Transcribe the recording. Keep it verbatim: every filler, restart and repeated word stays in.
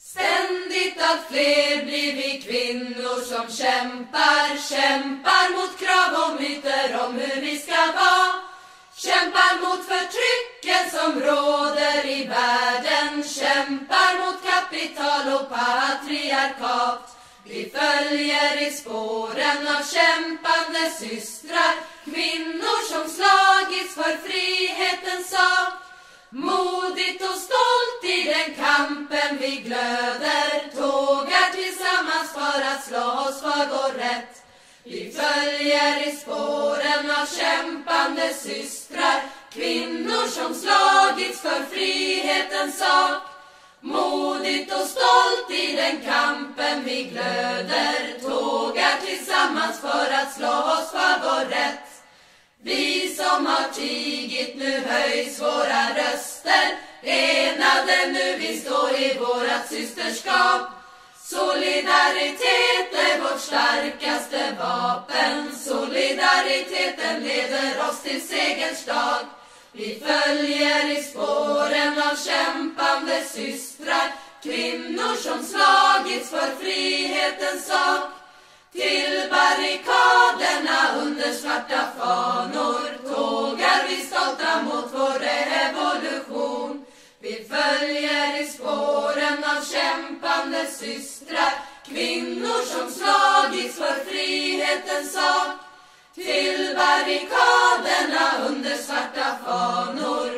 Ständigt allt fler blir vi kvinnor som kämpar, kämpar mot krav och myter om hur vi ska vara. Kämpar mot förtrycken som råder i världen, kämpar mot kapital och patriarkat. Vi följer i spåren av kämpande systrar, kvinnor som slagits för frihetens sak. Modigt och stolt i den kampen vi glöder, tågar tillsammans för att slå oss för vår rätt. Vi följer i spåren av kämpande systrar, kvinnor som slagits för frihetens sak. Modigt och stolt i den kampen vi glöder, tågar tillsammans för att slå oss för vår rätt. Vi som har tigit, nu höjs våra röster, enade nu vi står i vårat systerskap. Solidaritet är vårt starkaste vapen, solidariteten leder oss till segerns dag. Vi följer i spåren av kämpande systrar, kvinnor som slagits för frihetens sak. Till barrikaderna under svarta fanor tågar vi stolta mot vår revolution. Vi följer i spåren av kämpande systrar, kvinnor som slagits för frihetens sak. Till barrikaderna under svarta fanor